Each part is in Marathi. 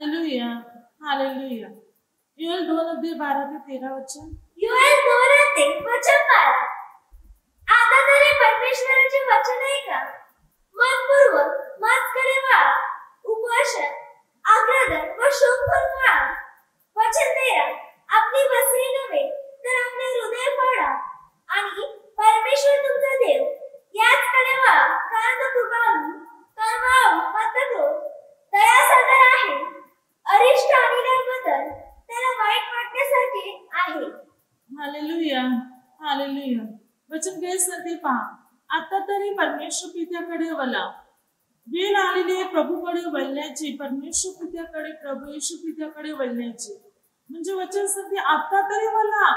Hallelujah, hallelujah. योएल 2:12-13 योएल 2:12 आता तरी परमेश्वराचे वचन ऐका, मनपूर्वक माझ्याकडे वळा, उपवासन, आग्रह व शोक करून वळा. वचन 13 आपली वस्त्री नव्हे तर आपले हृदय फाडा आणि परमेश्वर तुमचा देव याचकडे वळा, कारण तो कृपाळू, करुणाळू, मंदक्रोध, दयासागर आहे. अरिष्ट आणल्याबद्दल त्याला वाईट वाटण्यासारखे आहे. Hallelujah, hallelujah. वचन काय सांगते पहा, आता तरी परमेश्वर पित्याकडे वळा. वेळ आलेली आहे प्रभूकडे वळण्याची, परमेश्वर पित्याकडे, प्रभू येशू पित्याकडे वळण्याची. म्हणजे वचन सांगते आता तरी वळा.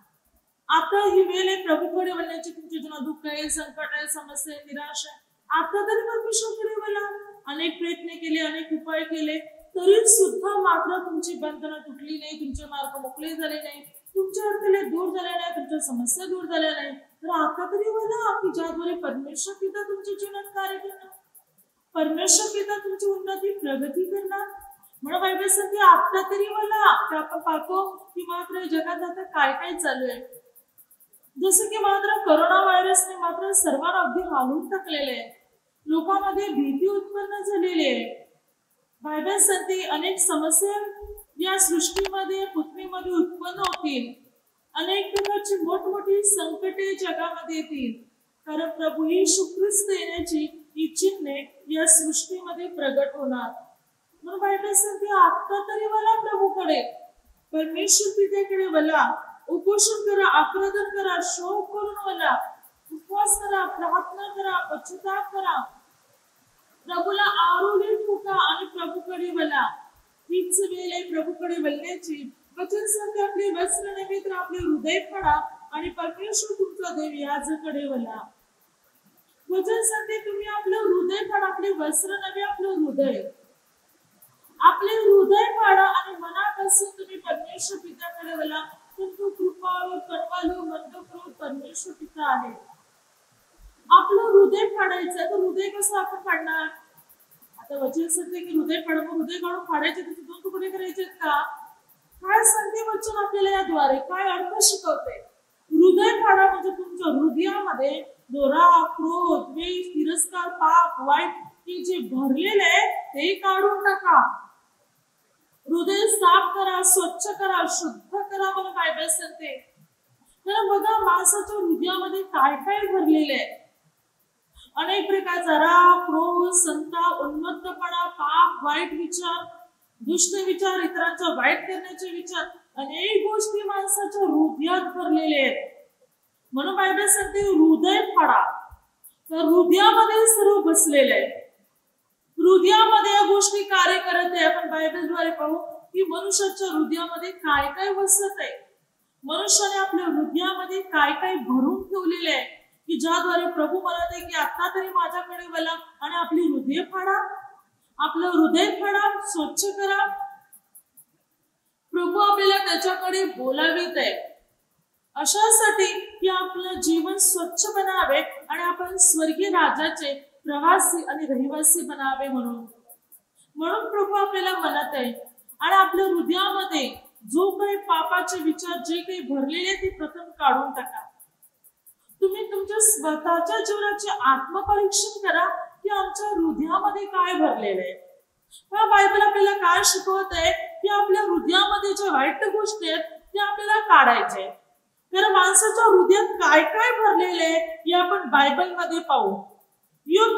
आता ही वेळ आहे प्रभूकडे वळण्याची. तुमच्या जीवनात दुःख आहे, संकट आहे, समस्या आहे, निराशा आहे, आता तरी परमेश्वरकडे वळा. अनेक प्रयत्न केले, अनेक उपाय केले, तरी सुद्धा मात्र तुमची बंधनं तुटली नाही, तुमचे मार्ग मोकळे झाले नाही, तुमच्या अडथळे दूर झाले नाही, तुमच्या समस्या दूर झाल्या नाही. तर आता तरी वळा की ज्याद्वारे परमेश्वर पिता तुमच्या जीवनात कार्य करणार, परमेश्वर पिता तुमची उन्नती प्रगती करणार. म्हणून बायबल सांगते आता तरी वळा. की आपण पाहतो की मात्र जगात आता काय काय चालू आहे. जसं की मात्र कोरोना व्हायरसने मात्र सर्वांना अगदी हालून टाकलेले आहे. लोकांमध्ये भीती उत्पन्न झालेली आहे. बायबल सांगते अनेक समस्या या सृष्टीमध्ये, पृथ्वीमध्ये उत्पन्न होतील. अनेक प्रकारची मोठमोठी संकटे जगामध्ये येतील, कारण प्रभू येशू ख्रिस्त येण्याची ही चिन्हे या सृष्टीमध्ये प्रगट होणार. म्हणून बायबल सांगते आता तरी वळा प्रभूकडे, परमेश्वर पित्याकडे वळा. उपोषण करा, आक्रदन करा, शोक करून वळा, उपवास करा, प्रार्थना करा, पश्चाताप करा, प्रभूला आरोग्य ठोका आणि प्रभूकडे वळा. हीच वेळ आहे प्रभूकडे वळण्याची. वचन सांगते आपले वस्त्र नव्हे तर आपले हृदय फाडा आणि परमेश्वर तुमचा देव याजकडे वळा. वचन सांगते तुम्ही आपलं हृदय फाडा, आपले वस्त्र नव्हे आपलं हृदय, आपले हृदय फाडा आणि मनापासून तुम्ही परमेश्वर पित्याकडे वळा. तो कृपाळू, करुणाळू, मंदक्रोध परमेश्वर पिता आहे. आपलं हृदय फाडायचं. तर हृदय कसं आपण फाडणार? आता वचन सांगते की हृदय फाडा, मग हृदय काढून फाडायचे, त्याचे दोन तुकडे करायचे का? काय सांगते वचन आपल्याला याद्वारे? काय अर्थ शिकवते? हृदय फाडा म्हणजे तुमच्या हृदयामध्ये जो राग, क्रोध, द्वेष, तिरस्कार, पाप, वाईट हे जे भरलेले आहे ते काढून टाका. हृदय साफ करा, स्वच्छ करा, शुद्ध करा म्हणून बायबल सांगते. तर बघा माणसाच्या हृदयामध्ये काय काय भरलेले आहे. अनेक प्रकारचा राग, क्रोध, संताप, उन्मत्तपणा, पाप, वाईट विचार, दुष्ट विचार, इतरांचा वाईट करण्याचे विचार, अनेक गोष्टी माणसाच्या हृदयात भरलेले आहेत. म्हणून बायबल सांगते हृदय फाडा. तर हृदयामध्ये सर्व बसलेले आहे. हृदयामध्ये या गोष्टी कार्य करत आहे. आपण बायबलद्वारे पाहू की मनुष्याच्या हृदयामध्ये काय काय बसत आहे. मनुष्याने आपल्या हृदयामध्ये काय काय भरून ठेवलेले आहे की ज्याद्वारे प्रभू म्हणत आहे की आता तरी माझ्याकडे वळा आणि आपली हृदय फाडा, आपलं हृदय फाडा, स्वच्छ करा. प्रभू आपल्याला त्याच्याकडे बोलावित आहे अशासाठी की आपलं जीवन स्वच्छ बनावे आणि आपण स्वर्गीय राजाचे प्रवासी आणि रहिवासी बनावे. म्हणून प्रभू आपल्याला म्हणत आहे आणि आपल्या हृदयामध्ये जो काही पापाचे विचार जे काही भरलेले ते प्रथम काढून टाका. तुम्ही तुमच्या स्वतःच्या जीवनाचे आत्मपरीक्षण करा की आमच्या हृदयामध्ये काय भरलेलं आहे. हा बायबल आपल्याला काय शिकवत आहे की आपल्या हृदयामध्ये ज्या वाईट गोष्टी आहेत त्या आपल्याला काढायचे. कारण माणसाच्या हृदयात काय काय भरलेले आहे हे आपण बायबलमध्ये पाहू. योग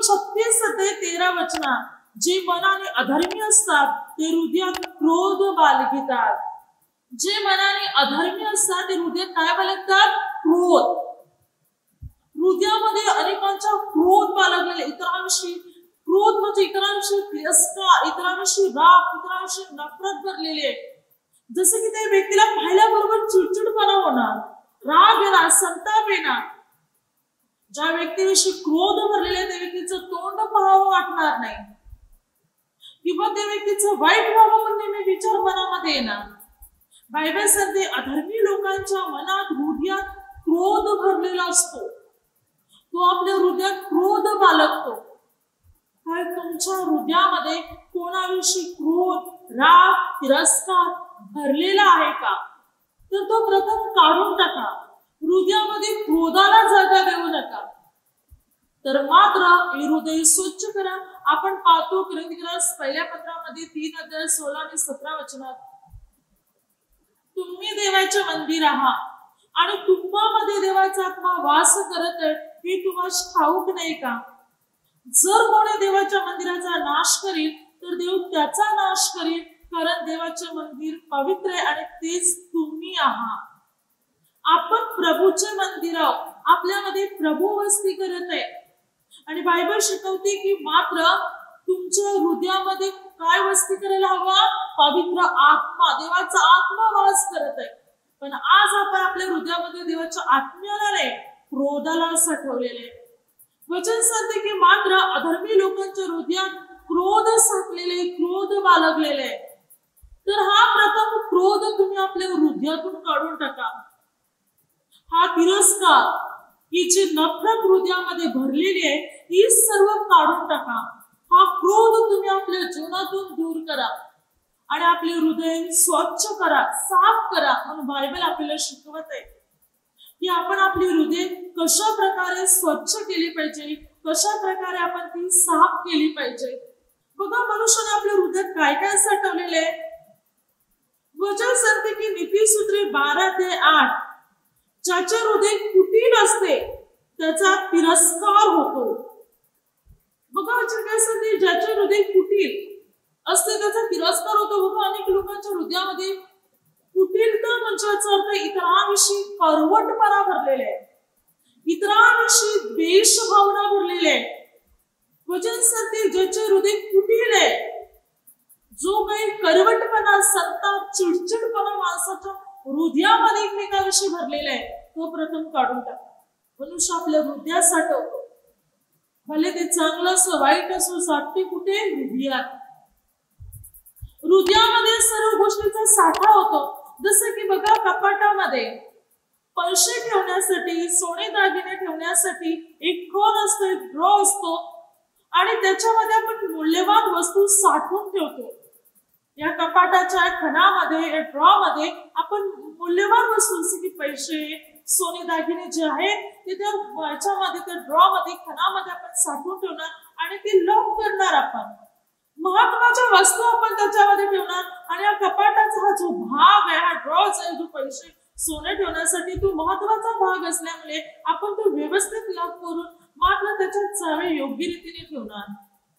36:13 जे मनाने अधर्मी असतात ते हृदयात क्रोध बाळगतात. जे मनाने अधर्मी असतात ते हृदयात काय बाळगतात? क्रोध. हृदयामध्ये अनेकांचा क्रोध बाळगलेला, इतरांशी क्रोध म्हणजे इतरांशी तिरस्कार, इतरांशी राग, इतरांशी नफरत भरलेली आहे. जसं की त्या व्यक्तीला पाहिल्याबरोबर चिडचिडपणा होणार, राग येणार, संताप येणार. ज्या व्यक्तीविषयी क्रोध भरलेला आहे त्या व्यक्तीचं तोंड पाहावं वाटणार नाही किंवा त्या व्यक्तीचं वाईट व्हावं म्हणून नेहमी विचार मनामध्ये येणार. बायबल सांगते अधर्मी लोकांच्या मनात, हृदयात क्रोध भरलेला असतो. तो आपल्या हृदयात क्रोध बाळगतो. काय तुमच्या हृदयामध्ये कोणाविषयी क्रोध, राग, तिरस्कार भरलेला आहे का, तर तो प्रथम काढून टाका. हृदयामध्ये क्रोधाला जागा देऊ नका, तर मात्र हे हृदय स्वच्छ करा. आपण पाहतो कोरिंथियस पहिल्या पत्रामध्ये 3:16 आणि 17 वचनात, तुम्ही देवाचे मंदिर आहात आणि तुम्हामध्ये देवाचा आत्मा वास करत आहे, हे तुम्हाला ठाऊक नाही का? जर कोणी देवाच्या मंदिराचा नाश करील तर देव त्याचा नाश करील, कारण देवाचे मंदिर पवित्र आहे आणि तेच तुम्ही आहात. आपण प्रभूचे मंदिर आहोत, आपल्यामध्ये प्रभू वस्ती करत आहे. आणि बायबल शिकवते की मात्र तुमच्या हृदयामध्ये काय वस्ती करायला हवा? पवित्र आत्मा, देवाचा आत्मा वास करत आहे. पण आज आपण आपल्या हृदयामध्ये देवाच्या आत्म्याला नाही, क्रोधाला साठवलेले. वचन सांगते की मात्र अधर्मी लोकांच्या हृदयात क्रोध साठलेले, क्रोध बाळगलेले. तर हा प्रथम क्रोध तुम्ही आपल्या हृदयातून काढून टाका. हा तिरस्कार, ही जी नफरत हृदयामध्ये भरलेली आहे, ही सर्व काढून टाका. हा क्रोध तुम्ही आपल्या जीवनातून दूर करा आणि आपले हृदय स्वच्छ करा, साफ करा. म्हणून बायबल आपल्याला शिकवत आहे की आपण आपली हृदय कशा प्रकारे स्वच्छ केली पाहिजे, कशा प्रकारे आपण ती साफ केली पाहिजे. बघा, मनुष्याने आपल्या हृदयात काय काय साठवलेले आहे. वचन सांगते की नीतिसूत्रे 12-8, ज्याचे हृदय कुटील असते त्याचा तिरस्कार होतो. बघा, वचन काय सांगते, ज्याचे हृदय कुटील असते त्याचा तिरस्कार होतो. बघा, अनेक लोकांच्या हृदयामध्ये कुटीलता म्हणजे अर्थ इतरांविषयी करवटपणा भरलेला आहे, इतरांविषयी द्वेष भावना भरलेली आहे. वचन सांगते ज्याचे हृदय कुटील आहे, जो काही करवटपणा, संताप, चिडचिडपणा माणसाच्या हृदयामध्ये एकमेकांविषयी भरलेला आहे, तो प्रथम काढून टाका. मनुष्य आपल्या हृदयात साठवतो, भले ते चांगलं असो वाईट असो, साठते कुठे? हृदयात. हृदयामध्ये सर्व गोष्टीचा साठा होतो. जसं की बघा, कपाटामध्ये पैसे ठेवण्यासाठी, सोने दागिने ठेवण्यासाठी एक खोल असतो, एक ड्रॉ असतो आणि त्याच्यामध्ये आपण मूल्यवान वस्तू साठवून ठेवतो. या कपाटाच्या खणामध्ये, ड्रॉ मध्ये आपण मूल्यवान वस्तू जसे की पैसे, सोने दागिने जे आहेत ते त्या याच्यामध्ये, त्या ड्रॉ मध्ये, खणामध्ये आपण साठवून ठेवणार आणि ते लॉक करणार. आपण महत्वाच्या वस्तू आपण त्याच्यामध्ये ठेवणार आणि या कपाटाचा हा जो भाग आहे, हा ड्रॉच आहे, जो पैसे सोने ठेवण्यासाठी तो महत्वाचा भाग असल्यामुळे आपण तो व्यवस्थित लॉक करून मात्र त्याच्यात चावे योग्य रीतीने ठेवणार.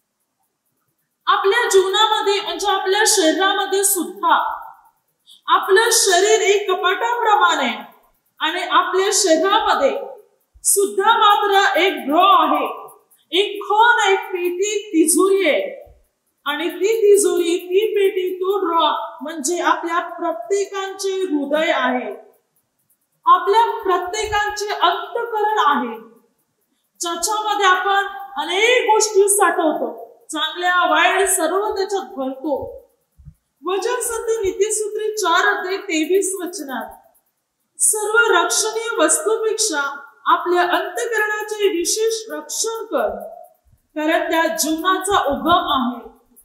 आपल्या जीवनामध्ये म्हणजे आपल्या शरीरामध्ये सुद्धा आपलं शरीर एक कपाटाप्रमाणे आणि आपल्या शरीरामध्ये सुद्धा मात्र एक ड्रॉ आहे, एक खोल, एक पेटी, तिजोरी आहे. आणि ती तिजोरी, ती पेटी, तो ड्रॉ म्हणजे आपल्या प्रत्येकाचे हृदय आहे, आपल्या प्रत्येकाचे अंतःकरण आहे, ज्याच्यामध्ये आपण अनेक गोष्टी साठवतो, चांगल्या वाईट सर्व त्याच्यात भरतो. वचन सांगते नीतिसूत्रे 4:23 वचनात, सर्व रक्षणीय वस्तूपेक्षा आपल्या अंतःकरणाचे विशेष रक्षण कर, कारण त्या जीवनाचा उगम आहे.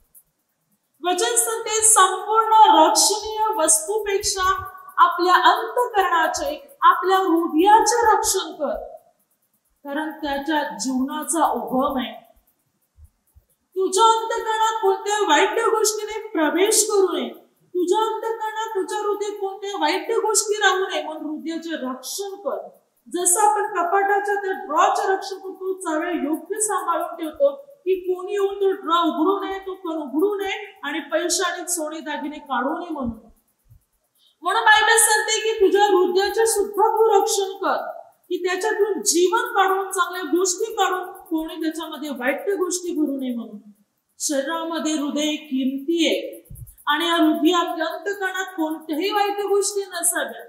वचन सांगते संपूर्ण रक्षणीय वस्तूपेक्षा आपल्या अंतःकरणाचे, आपल्या हृदयाचे रक्षण कर, कारण त्याच्या जीवनाचा उगम आहे. तुझ्या अंतःकरणात कोणत्या वाईट गोष्टीने प्रवेश करू नये, तुझ्या अंतःकरणात, तुझ्या हृदयात कोणत्या वाईट गोष्टी राहू नये, म्हणून हृदयाचे रक्षण कर. जसं आपण कपाटाच्या त्या ड्रॉचे रक्षण करतो, चावे योग्य सांभाळून ठेवतो की कोणी येऊन तो ड्रॉ उघडू नये, तो पण उघडू नये आणि पैसे आणि सोने दागिने काढू नये. म्हणून बायबल सांगते की तुझ्या हृदयाचे सुद्धा तू रक्षण कर, की त्याच्यातून जीवन काढून, चांगल्या गोष्टी काढून कोणी त्याच्यामध्ये वाईट गोष्टी भरू नये. म्हणून शरीरामध्ये हृदय किमती आहे आणि या हृदयात अंतःकरणात कोणत्याही वाईट गोष्टी नसाव्यात.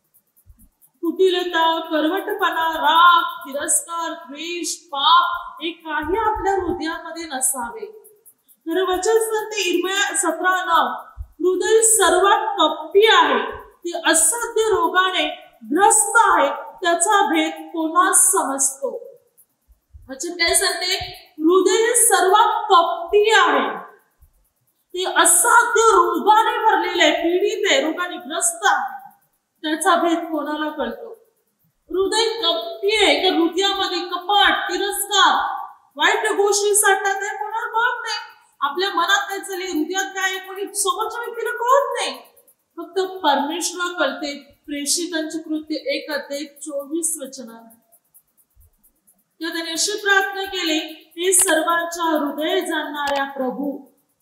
कुटिलता, करवटपणा, राग, तिरस्कार, द्वेष, पाप हे काही आपल्या हृदयामध्ये नसावे. खरं वचन सांगते इर्मिया 17:9, हृदय सर्वात कपटी आहे, ते असाध्य रोगाने ग्रस्त आहे, त्याचा भेद कोणास समजतो. वचन काय सांगते? हृदय सर्वात कपटी आहे, ते असाध्य रोगाने भरलेलं आहे, पीडित आहे, रोगाने ग्रस्त आहे, त्याचा भेद कोणाला कळतो? हृदय कपटी आहे, त्या हृदयामध्ये कपट, तिरस्कार, वाईट गोष्टी साठतात आहे, कोणाला कळत नाही. आपल्या मनात काय चालले, हृदयात काय, कोणी समोरच्या व्यक्तीला कळत नाही. फक्त परमेश्वराला कळते. प्रेषितांची कृत्य 1:24 त्याने अशी प्रार्थना केली, हे सर्वांच्या हृदय जाणणाऱ्या प्रभू.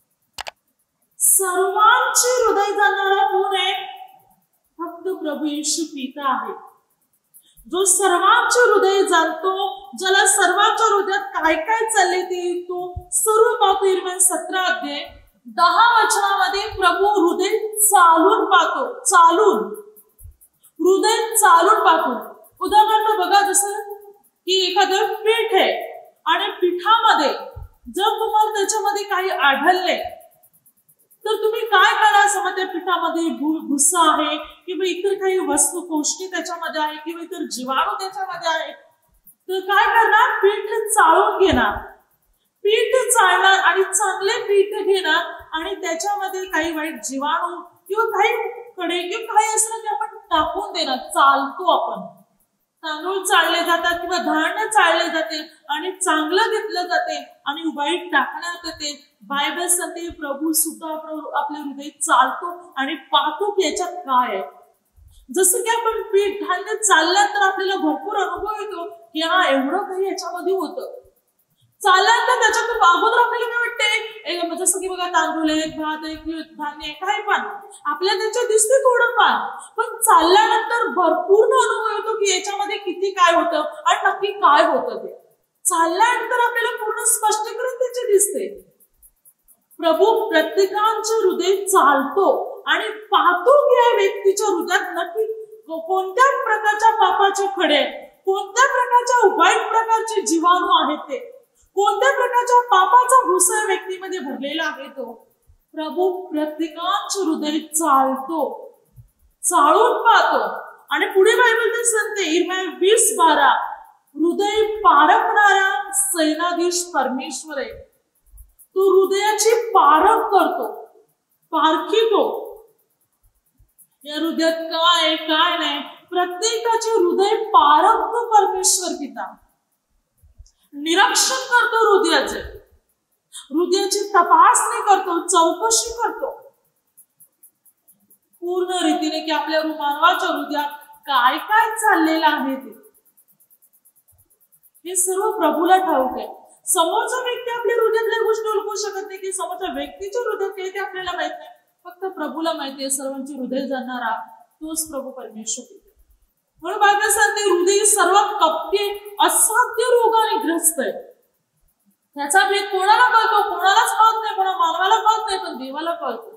सर्वांचे हृदय जाणणारा कोण आहे? फक्त प्रभू येशू पिता आहे, जो सर्वांचे हृदय जाणतो, ज्याला सर्वांच्या हृदयात काय काय चालले ते तो सर्व पाहतो. इर्मिया 17:10 प्रभू हृदय चालून पाहतो, हृदय चालून पाहतो. उदाहरणार्थ बघा, जसं की एखादं पीठ आहे आणि पिठामध्ये जर तुम्हाला त्याच्यामध्ये काही आढळले तर तुम्ही काय करा, समजा त्या पिठामध्ये भुसा आहे किंवा इतर काही वस्तू पौष्टिक त्याच्यामध्ये आहे किंवा इतर जीवाणू त्याच्यामध्ये आहे, तर काय करणार, पीठ चाळून घेणार, पीठ चाळणार आणि चांगले पीठ घेणार आणि त्याच्यामध्ये काही वाईट जीवाणू किंवा काही कडे किंवा काही असलं ते आपण टाकून देणार. चालतो आपण, तांदूळ चाळले जातात किंवा धान्य चाळले जाते आणि चांगलं घेतलं जाते आणि वाईट टाकण्यात येते. बायबल सांगते प्रभू सुद्धा आपले हृदय चालतो आणि पाहतो की याच्यात काय आहे. जसं की आपण पीठ धान्य चालल्यानंतर आपल्याला भरपूर अनुभव येतो की हा एवढं काही याच्यामध्ये होतं. चालल्यानंतर त्याच्यातून अगोदर आपल्याला काय वाटते, जसं की बघा तांदूळ आहे, भात आहे, धान्य काही पण आपल्याला त्याच्यात दिसते थोडंफार, पण चालल्यानंतर भरपूर अनुभव येतो की याच्यामध्ये किती काय होतं आणि नक्की काय होतं ते. चालल्यानंतर आपल्याला पूर्ण स्पष्टीकरण त्याचे दिसते. प्रभू प्रत्येकाचे हृदय चालतो आणि पाहतो की या व्यक्तीच्या हृदयात नक्की कोणत्या प्रकारच्या पापाचे खडे, कोणत्या प्रकारच्या वाईट प्रकारचे जीवाणू आहेत, ते कोणत्या प्रकारच्या पापाचा भुसा व्यक्तीमध्ये भरलेला आहे. तो प्रभू प्रत्येकाचे हृदय चालतो, चाळून पाहतो. आणि पुढे बायबल सांगते इर्मिया 20:12 हृदय पारखणारा सेनाधीश परमेश्वर आहे. तो हृदयाची पारख करतो, पारखितो. या हृदयात काय आहे काय नाही, प्रत्येकाचे हृदय पारखतो परमेश्वर पिता. निरीक्षण करतो हृदयाचे, हृदयाची तपासणी करतो, चौकशी करतो पूर्ण रीतीने की आपल्या मानवाच्या हृदयात काय काय चाललेलं आहे ते. हे सर्व प्रभूला ठाऊक आहे. समोरचा व्यक्ती आपल्या हृदयातल्या गोष्टी ओळखू शकत नाही, की समोरच्या व्यक्तीच्या हृदयात ते आपल्याला माहित नाही. फक्त प्रभूला माहिती आहे. सर्वांचे हृदय जाणणारा तोच प्रभू परमेश्वर. म्हणून बायबल सांगते हृदय सर्वात कपटी, असाध्य रोगाने ग्रस्त आहे. त्याचा भेद कोणाला कळतो? कोणालाच कळत नाही, कोणा मानवाला कळत नाही, पण देवाला कळतो.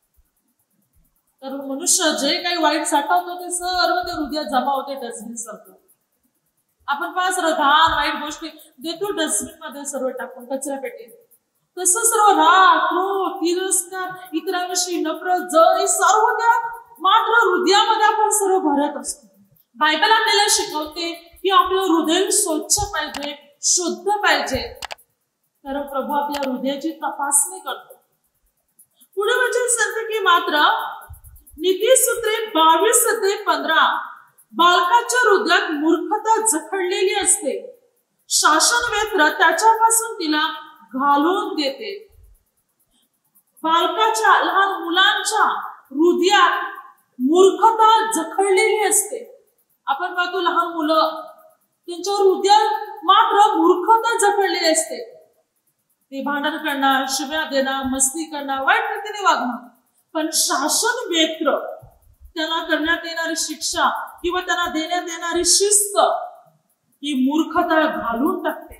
तर मनुष्य जे काही वाईट साठवतो ते सर्व ते हृदयात जमा होते डस्टबिन सारखं. आपण पाहा सर्व घाण वाईट गोष्टी देतो डस्टबिन मध्ये सर्व टाकून, कचरा पेटीत. तसं सर्व राग, क्रोध, तिरस्कार, इतरांविषयी नफरत, जळ हे सर्व त्या मात्र हृदयामध्ये आपण सर्व भरत असतो. बायबल आपल्याला शिकवते की आपलं हृदय स्वच्छ पाहिजे, शुद्ध पाहिजे. तर प्रभू आपल्या हृदयाची तपासणी करतो. पुढे वचन सांगते की मात्र नीतिसूत्रे 22:15 बालकाच्या हृदयात मूर्खता जखडलेली असते, शासन वेत्र त्याच्यापासून तिला घालून देते. बालकाच्या, लहान मुलांच्या हृदयात मूर्खता जखडलेली असते. आपण पाहतो लहान मुलं, त्यांच्या हृदयात मात्र मूर्खता जखडलेली असते. ते भांडण करणार, शिव्या देणार, मस्ती करणार, वाईट रीतीने वागणार. पण शासन वेत्र, त्यांना करण्यात येणारी शिक्षा किंवा त्यांना देण्यात येणारी शिस्त ही मूर्खता घालून टाकते.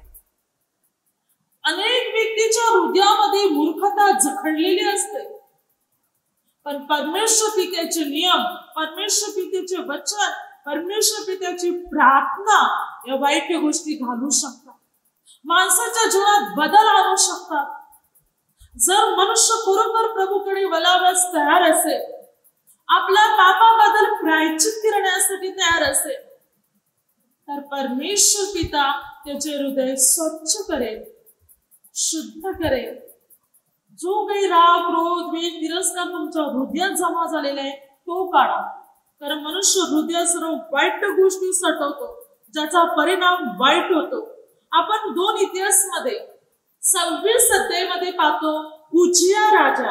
अनेक व्यक्तीच्या हृदयामध्ये मूर्खता जखडलेली असते, पण परमेश्वर पित्याचे नियम, परमेश्वर पित्याचे वचन, परमेश्वर पित्याची प्रार्थना या वाईट गोष्टी घालू शकतात, माणसाच्या जीवनात बदल आणू शकतात. जर मनुष्य खरोखर प्रभूकडे वळावयास तयार असेल, आपल्या पापाबद्दल प्रायश्चित करण्यासाठी तयार असेल, तर परमेश्वर पिता त्याचे हृदय स्वच्छ करेल, शुद्ध करेल. जो काही राग, क्रोध, द्वेष, तिरस्कार तुमच्या हृदयात जमा झालेला आहे तो काढा. कारण मनुष्य हृदयात सर्व वाईट गोष्टी साठवतो, ज्याचा परिणाम वाईट होतो. आपण 2 इतिहासमध्ये 26 अध्यायामध्ये पाहतो, उजिया राजा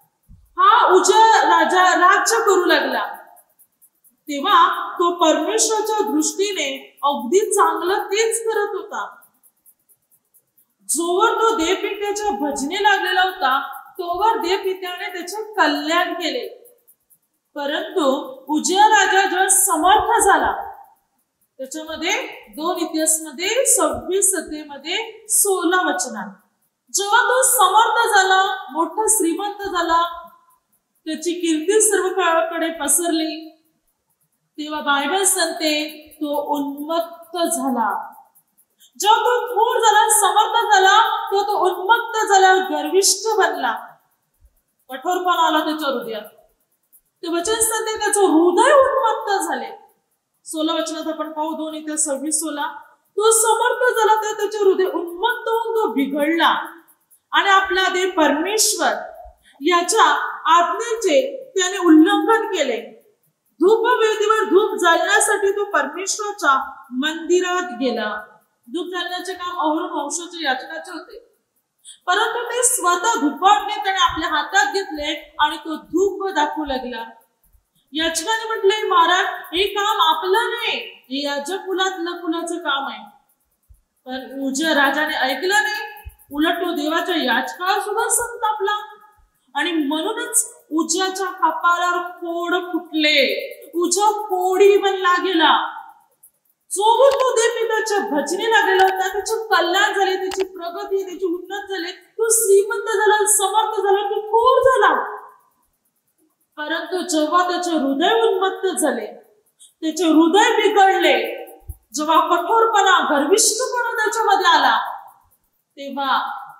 राज्य करू लागला. तेव्हा तो परमेश्वराच्या दृष्टीने अगदी चांगलं तेच करत होता. जोवर तो देवपित्याच्या भजने लागलेला होता तोवर देवपित्याने त्याचे कल्याण केले. परंतु उजिया राजा जेव्हा समर्थ झाला, त्याच्यामध्ये 2 इतिहासमध्ये 26 अध्यायामध्ये 16 वचनात, जेव्हा तो समर्थ झाला, मोठा श्रीमंत झाला, त्याची कीर्ती सर्वकडे पसरली, तेव्हा बायबल सांगते तो उन्मत्त झाला. जेव्हा तो थोर झाला, समर्थ झाला, तो उन्मत्त झाला, गर्विष्ठ बनला, कठोरपणा आला त्याच्या हृदयात. ते वचन सांगते त्याचं हृदय उन्मत्त झाले. 16 वचनात आपण पाहू, 2 इतिहास 26:16, तो समर्थ झाला तर त्याचे हृदय उन्मत्त होऊन तो बिघडला आणि आपला देव परमेश्वर याच्या आज्ञेचे त्याने उल्लंघन केले. धूपवेदीवर धूप जाळण्यासाठी तो परमेश्वराच्या मंदिरात गेला. धूप जाळण्याचे काम अहरोन वंशाच्या याजकाचे होते, परंतु ते स्वतः धुपाटणे त्याने आपल्या हातात घेतले आणि तो धूप दाखवू लागला. याजकाने म्हटले, महाराज हे काम आपलं नाही, हे याजक कुलाचं काम आहे. पण उजिया राजाने ऐकलं नाही, उलट तो देवाच्या याजकावर सुद्धा संतापला आणि म्हणूनच उजियाच्या कपाळावर फोड फुटले. उजिया फोडी बनला गेला. जोवर तो देवपित्याच्या भजने लागलेला होता, त्याचे कल्याण झाले, त्याची प्रगती, त्याची उन्नत झाले, तो श्रीमंत झाला, समर्थ झाला, तो थोर झाला. परंतु जेव्हा त्याचे हृदय उन्मत्त झाले, त्याचे हृदय बिघडले, जेव्हा कठोरपणा, गर्विष्ठपणा त्याच्यामध्ये आला, तेव्हा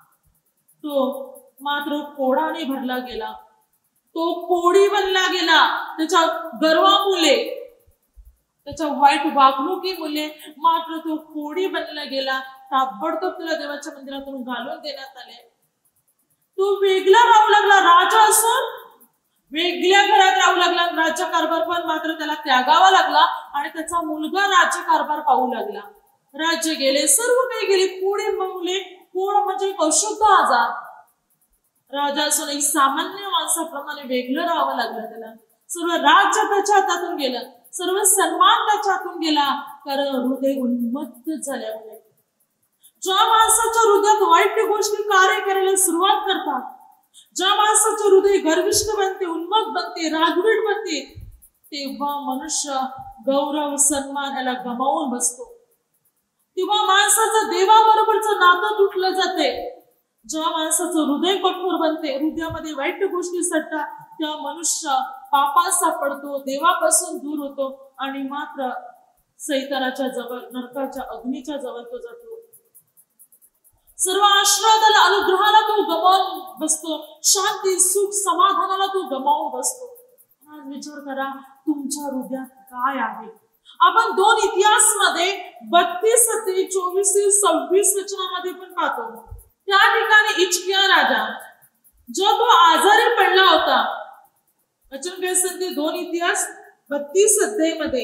तो मात्र फोडाने भरला गेला. तो फोडी बनला गेला. त्याच्या गर्वामुळे, त्याच्या वाईट वागणुकीमुळे मात्र तो फोडी बनला गेला. ताबडतोब त्याला देवाच्या मंदिरातून घालून देण्यात आले. तो वेगळा राहू लागला. राजा असून वेगळ्या घरात राहू लागला. राज्य कारभार पण मात्र त्याला त्यागावा लागला आणि त्याचा मुलगा राज्य कारभार पाहू लागला. राज्य गेले, सर्व काही गेले. पुढे मुले, फोड म्हणजे एक अशुद्ध आजार. राजा असून एक सामान्य माणसाप्रमाणे वेगळं राहावं लागलं त्याला. सर्व राज्य त्याच्या हातातून गेलं, सर्व सन्मान त्याच्या हातून गेला, कारण हृदय उन्मत्त झाल्यामुळे. ज्या माणसाच्या हृदयात वाईट गोष्टी कार्य करायला सुरुवात करतात, ज्या माणसाचे हृदय गर्विष्ठ बनते, उन्मत्त बनते, रागवीट बनते, तेव्हा मनुष्य गौरव, सन्मान याला गमावून बसतो. तेव्हा माणसाचं देवाबरोबरचं नातं तुटलं जाते. ज्या माणसाचं हृदय कठोर बनते, हृदयामध्ये वाईट गोष्टी सटतात, त्या मनुष्य पापात सापडतो, देवापासून दूर होतो आणि मात्र सैतानाच्या जवळ, नरकाच्या अग्नीच्या जवळ तो जातो. सर्व आशीर्वादाला, अनुग्रहाला तो गमावून बसतो. शांती, सुख, समाधानाला तो गमावून बसतो. आज विचार करा, तुमच्या हृदयात काय आहे? आपण 2 इतिहासमध्ये 32 ते 24 ते 26 वचनामध्ये पण पाहतो. त्या ठिकाणी हिजकिया राजा जो तो आजारी पडला होता. वचन काय सांगते? 2 इतिहास 32 अध्यायामध्ये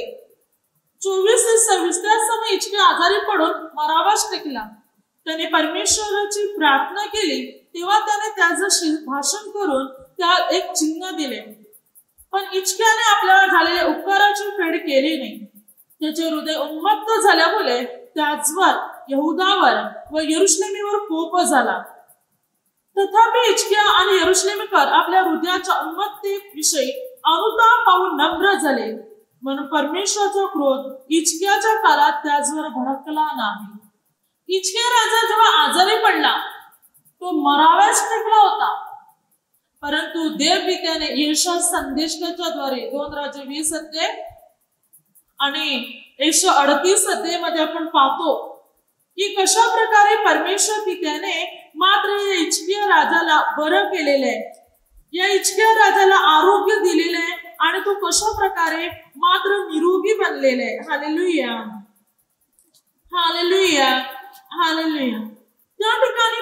24 ते 26. त्या समय हिजकिया आजारी पडून मरावास टेकला. त्याने परमेश्वराची प्रार्थना केली. तेव्हा त्याने त्याचं भाषण करून त्या एक चिन्ह दिले. पण हिजकियाने आपल्यावर झालेल्या उपकाराची फेड केली नाही. त्याचे हृदय उन्मत्त झाल्यामुळे त्याचवर, यहुदावर व यरुशलेमीवर कोप झाला. तथापि हिजकिया आणि यरुशलेमीकर आपल्या हृदयाच्या उन्मत्तेविषयी अनुताप पाहून नम्र झाले, म्हणून परमेश्वराचा क्रोध हिजकियाच्या काळात त्याचवर भडकला नाही. हिजकिया राजा जेव्हा आजारी पडला, तो मराव्यास टेकला होता. परंतु देवपित्याने यशाया संदेशकाच्या द्वारे 2 राजे 20 अध्याय आणि 138 अध्यायामध्ये आपण पाहतो की कशा प्रकारे परमेश्वर पित्याने मात्र या हिजकिया राजाला बरं केलेलं आहे, या हिजकिया राजाला आरोग्य दिलेलं आहे आणि तो कशा प्रकारे मात्र निरोगी बनलेला आहे. Hallelujah, hallelujah, hallelujah. त्या ठिकाणी परमेश्वर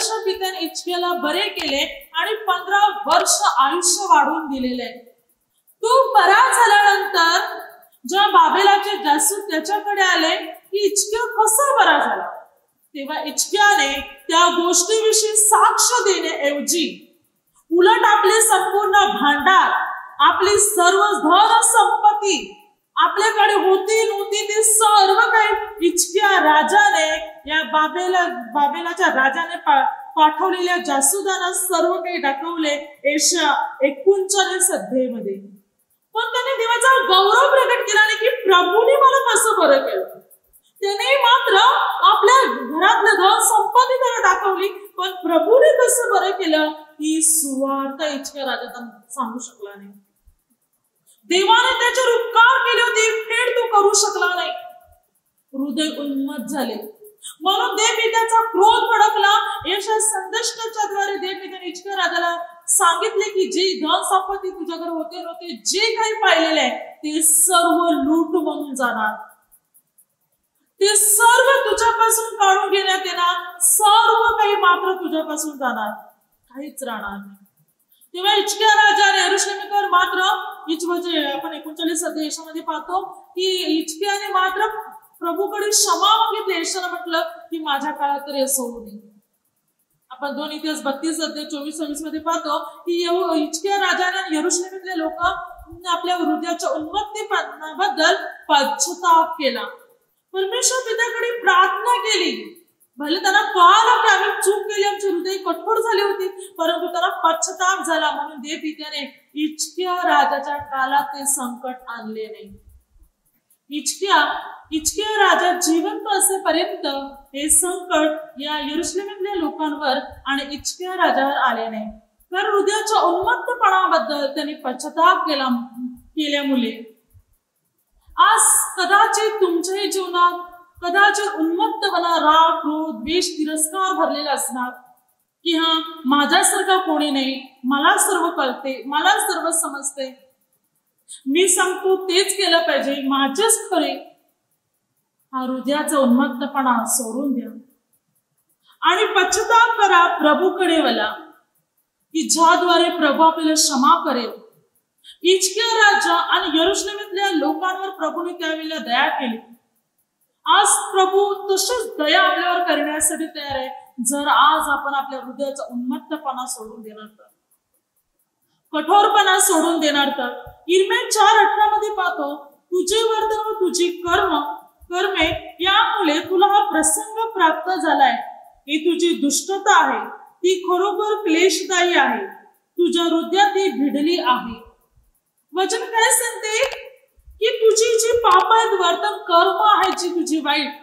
परमेश्वर पित्याने हिजकियाला बरे केले आणि 15 वर्ष आयुष्य वाढवून दिलेले आहे. तो बरा झाल्यानंतर जेव्हा बाबेलाचे जासूस त्याच्याकडे आले की हिजकिया कसा बरा झाला, तेव्हा हिजकियाने त्या गोष्टीविषयी साक्ष देण्याऐवजी उलट आपले संपूर्ण भांडार, आपली सर्व धन संपत्ती आपल्याकडे होती नव्हती ते सर्व काही हिजकिया राजाने या बाबेलाच्या राजाने पाठवलेल्या जासूदांना सर्व काही दाखवले. एशा 39 अध्यायामध्ये. पण त्याने देवाचा गौरव प्रकट केला नाही की प्रभूने मला कसं बरं केलं. त्याने मात्र आपल्या घरातलं धन संपत्ती त्याला दाखवली, पण प्रभूने कसं बरं केलं ही सुवार्ता हिजकिया राजाला सांगू शकला नाही. देवाने त्याचे उपकार केले होते, फेड तो करू शकला नाही. हृदय उन्मत्त झाले, म्हणून देवपित्याचा क्रोध भडकला. यशा संदेष्टाच्या द्वारे देवपित्याने हिजकिया राजाला सांगितले की जे धन संपत्ती तुझ्याकडे होते नव्हते, जे काही पाहिलेले आहे ते सर्व लूट म्हणून जाणार, ते सर्व तुझ्यापासून काढून घेण्यात येणार, सर्व काही मात्र तुझ्यापासून जाणार, काहीच राहणार नाही. तेव्हा हिजकिया राजाने यरूशलेमेकर मात्र आपण 39 अध्यायामध्ये पाहतो की हिजकियाने मात्र प्रभूकडे क्षमा मागितली. यशाने म्हटलं की माझ्या काळात तरी असं होऊ नये. आपण 2 इतिहास 32 अध्याय 24-26 मध्ये पाहतो की हिजकिया राजाने यरूशलेमेतले लोक आपल्या हृदयाच्या उन्मत्तीपणाबद्दल पश्चाताप केला. परमेश्वर पित्याकडे प्रार्थना केली. भले त्यांना कळालं की आम्ही चूक केली, आमची हृदय कठोर झाली होती, परंतु त्यांना पश्चाताप झाला. म्हणून देवपित्याने हिजकिया राजाच्या काळात ते संकट आणले नाही. हिजकिया राजा जिवंत असेपर्यंत हे संकट या यरूशलेमेतल्या लोकांवर आणि हिजकिया राजावर आले नाही. कारण हृदयाच्या उन्मत्तपणाबद्दल त्यांनी पश्चाताप केल्यामुळे आज कदाचित तुमच्याही जीवनात कदाचित उन्मत्तपणा, राग, क्रोध, द्वेष, तिरस्कार भरलेला असणार की हा माझ्यासारखा कोणी नाही, मला सर्व कळते, मला सर्व समजते, मी सांगतो तेच केलं पाहिजे, माझेच खरे. हा हृदयाचा उन्मत्तपणा सोडून द्या आणि पश्चाताप करा. प्रभूकडे वळा की ज्याद्वारे प्रभू आपल्याला क्षमा करेल. हिजकिया राजा आणि यरूशलेमेतल्या लोकांवर प्रभूने त्यावेळेला दया केली. आज प्रभू तशीच दया आपल्यावर करण्यासाठी तयार आहे, जर आज आपण आपल्या हृदयाचा उन्मत्तपणा सोडून देणार तर, कठोरपणा सोडून देणार तर. इर्म्या 4:18 मध्ये पाहतो, तुझे वर्तन व तुझी कर्मे यामुळे तुला हा प्रसंग प्राप्त झालाय. ही तुझी दुष्टता आहे, ती खरोखर क्लेशदायी आहे, तुझ्या हृदयात ती भिडली आहे. वचन काय सांगते की तुझी जी पाप आहेत, वर्तन कर्म आहे, जी तुझी वाईट,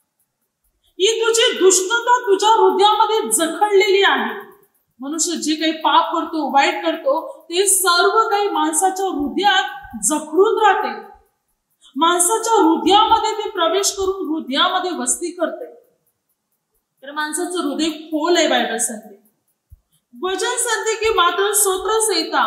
ही तुझी दुष्टता तुझ्या हृदयामध्ये जखडलेली आहे. मनुष्य जे काही पाप करतो, वाईट करतो, ते सर्व काही माणसाच्या हृदयात जखडून राहते. माणसाच्या हृदयामध्ये ते प्रवेश करून हृदयामध्ये वस्ती करते. तर माणसाचं हृदय खोल आहे. बायबल सांगते, वचन सांगते की मात्र स्तोत्रसंहिता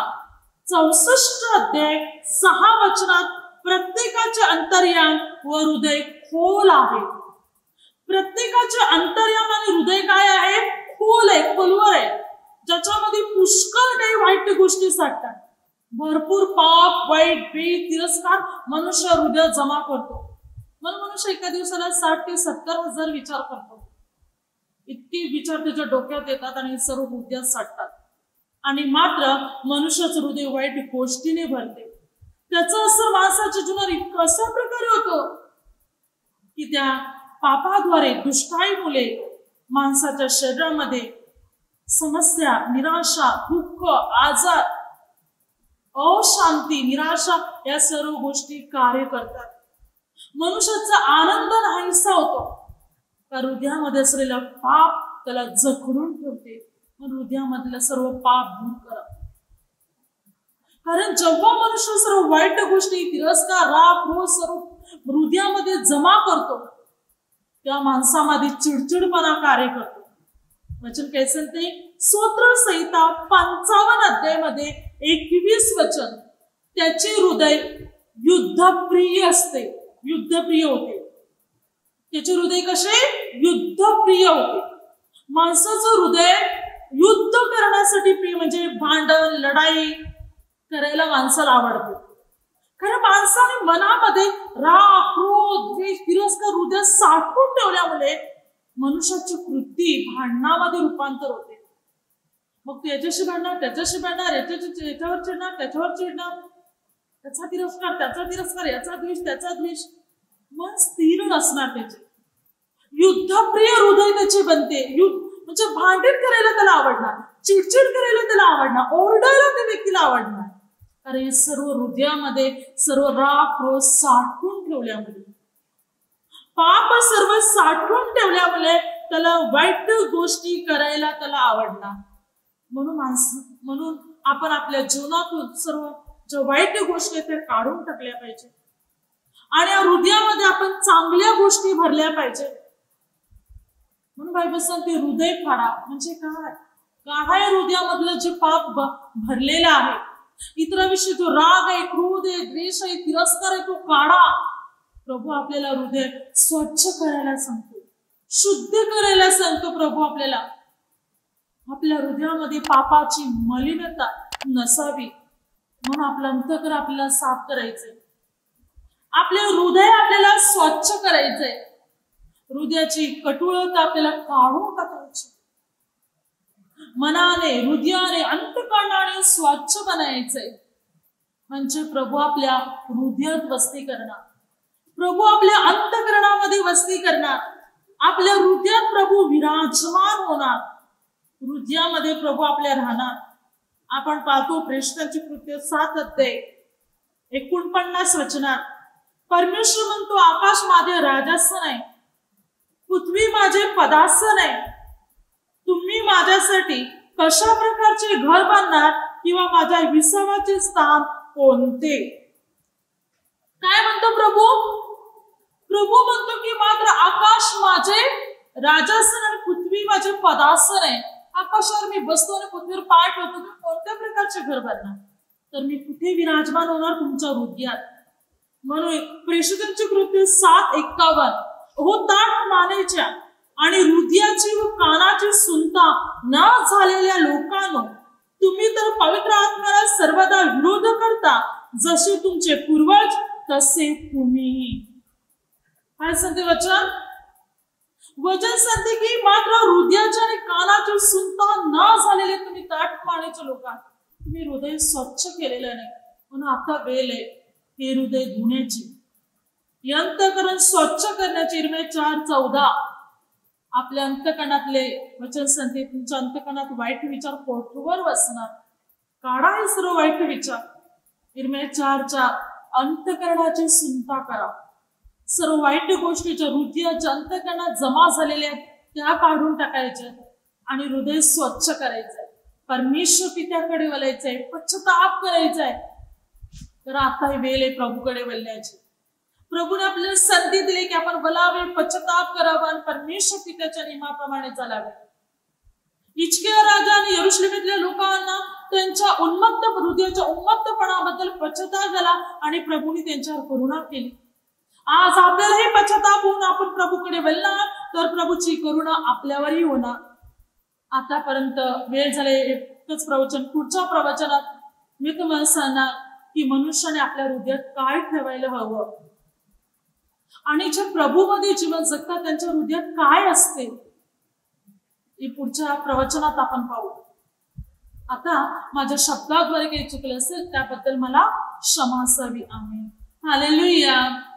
64 अध्याय 6 वचनात प्रत्येकाचे अंतर्याम व हृदय खोल आहे. प्रत्येकाचे अंतर्याम आणि हृदय काय आहे? खोल आहे, खोलवर आहे, ज्याच्यामध्ये पुष्कळ काही वाईट गोष्टी साठतात. भरपूर पाप, वाईट, भीती, तिरस्कार मनुष्य हृदयात जमा करतो. म्हणून मनुष्य एका दिवसाला 60 ते 70 हजार विचार करतो. इतके विचार त्याच्या डोक्यात येतात आणि सर्व हृदयात साठतात. आणि मात्र मनुष्याचं हृदय वाईट गोष्टीने भरते. त्याचा असर माणसाच्या जीवनात अशा प्रकारे होतो की त्या पापाद्वारे, दुष्टाईमुळे माणसाच्या शरीरामध्ये समस्या, निराशा, दुःख, आजार, अशांती, निराशा या सर्व गोष्टी कार्य करतात. मनुष्याचा आनंद नाहीसा होतो. तर हृदयामध्ये असलेला पाप त्याला जखडून ठेवते. मग हृदयामधलं सर्व पाप दूर करा. कारण जेव्हा मनुष्य सर्व वाईट गोष्टी, तिरस्कार, राग, क्रोध सर्व हृदयामध्ये जमा करतो, त्या माणसामध्ये चिडचिडपणा कार्य करतो. वचन काय सांगते? स्तोत्रसंहिता 55 अध्यायामध्ये 21 वचन, त्याचे हृदय युद्धप्रिय असते, युद्धप्रिय होते. त्याचे हृदय कसे? युद्धप्रिय होते. माणसाचं हृदय युद्ध करण्यासाठी प्रिय, म्हणजे भांडण लढाई करायला माणसाला आवडते. कारण माणसाने मनामध्ये राग, क्रोध, द्वेष, तिरस्कार हृदय साठवून ठेवल्यामुळे मनुष्याची कृती भांडणामध्ये रूपांतर होते. मग तू याच्याशी भांडणार, त्याच्याशी भांडणार, याच्यावर चिडणार, त्याच्यावर चिडणार, त्याचा तिरस्कार, याचा द्वेष, त्याचा द्वेष. मन स्थिर नसणार त्याचे. युद्धप्रिय हृदय त्याचे बनते. म्हणजे भांडण करायला त्याला आवडणार, चिडचिड करायला त्याला आवडणार, ओरडायला त्या व्यक्तीला आवडणार. कारण हे सर्व हृदयामध्ये सर्व राग, क्रोध साठवून ठेवल्यामुळे, पाप सर्व साठवून ठेवल्यामुळे त्याला वाईट गोष्टी करायला त्याला आवडणार. म्हणून आपण आपल्या जीवनातून सर्व ज्या वाईट गोष्टी त्या काढून टाकल्या पाहिजे आणि या हृदयामध्ये आपण चांगल्या गोष्टी भरल्या पाहिजे. म्हणून बायबल सांगते हृदय काढा. म्हणजे काय? काढा या हृदयामधलं जे पाप भरलेलं आहे, इतरांविषयी जो राग आहे, क्रोध आहे, द्वेष आहे, तिरस्कार आहे, तो काढा. प्रभू आपल्याला हृदय स्वच्छ करायला सांगतो, शुद्ध करायला सांगतो. प्रभू आपल्याला आपल्या हृदयामध्ये पापाची मलिनता नसावी म्हणून आपलं अंतःकरण आपल्याला साफ करायचंय. आपले हृदय आपल्याला स्वच्छ करायचंय. हृदयाची कटुळता आपल्याला काढून टाकायची. मनाने, हृदयाने, अंतःकरणाने स्वच्छ बनायचंय. म्हणजे प्रभू आपल्या हृदयात वस्ती करणार, प्रभू आपल्या अंतःकरणामध्ये वस्ती करणार, आपल्या हृदयात प्रभू विराजमान होणार, हृदयामध्ये प्रभू आपल्या राहणार. आपण पाहतो प्रेषितांची कृत्य 7 अध्याय 49 वचनात परमेश्वर म्हणतो, आकाश माझे राजासन आहे, पृथ्वी माझे पदासन आहे. तुम्ही माझ्यासाठी कशा प्रकारचे घर बांधणार किंवा माझ्या विसावाचे स्थान कोणते? काय म्हणतो प्रभू? प्रभू म्हणतो की मात्र आकाश माझे राजासन आणि पृथ्वी माझे पदासन आहे. आकाशावर मी बसतो आणि पृथ्वीवर पाय ठेवतो. तुम्ही कोणत्या प्रकारचे घर बांधणार? तर मी कुठे विराजमान होणार? तुमच्या हृदयात. म्हणून प्रेषितांची कृत्य 7:51 हो ताठ मानेच्या आणि हृदयाची व कानाची सुनता न झालेल्या लोकांनो, तुम्ही तर पवित्र आत्म्याला सर्वदा विरोध करता, जसे तुमचे पूर्वज तसे तुम्ही. काय सांगते वचन? वचन सांगते की मात्र हृदयाची आणि कानाची सुनता न झालेले तुम्ही ताठ मानेच्या लोकांना, तुम्ही हृदय स्वच्छ केलेलं नाही. म्हणून आता वेळ आहे हे हृदय धुण्याची, अंतःकरण स्वच्छ करण्याची. इर्मिया 4:14 आपल्या अंतःकरणातले वचन सांगते, तुमच्या अंतःकरणात वाईट विचार कोठवर वसणार. काढा हे सर्व वाईट विचार. इर्मिया 4:4 अंतःकरणाची सुनता करा. सर्व वाईट गोष्टीच्या हृदयाच्या अंतःकरणात जमा झालेल्या त्या काढून टाकायच्या आणि हृदय स्वच्छ करायचंय. परमेश्वर पित्याकडे वळायचंय, पश्चाताप करायचाय. तर आता ही वेळ आहे प्रभूकडे वळण्याची. प्रभूने आपल्याला संधी दिली की आपण वळावे, पश्चाताप करावा आणि परमेश्वर पित्याच्या नियमाप्रमाणे चालावे. हिजकिया राजा आणि यरुशलेमातल्या लोकांना त्यांच्या उन्मत्त हृदयाच्या उन्मत्तपणाबद्दल पश्चाताप झाला आणि प्रभूने त्यांच्यावर करुणा केली. आज आपल्यालाही पश्चाताप होऊन आपण प्रभूकडे वळणार तर प्रभूची करुणा आपल्यावरही होणार. आतापर्यंत वेळ झाले एकच प्रवचन. पुढच्या प्रवचनात मी तुम्हाला सांगणार की मनुष्याने आपल्या हृदयात काय ठेवायला हवं आणि जे प्रभूमध्ये जीवन जगतात त्यांच्या हृदयात काय असते हे पुढच्या प्रवचनात आपण पाहू. आता माझ्या शब्दाद्वारे काही चुकलं असेल त्याबद्दल मला क्षमा असावी. आमेन. हालेलुया.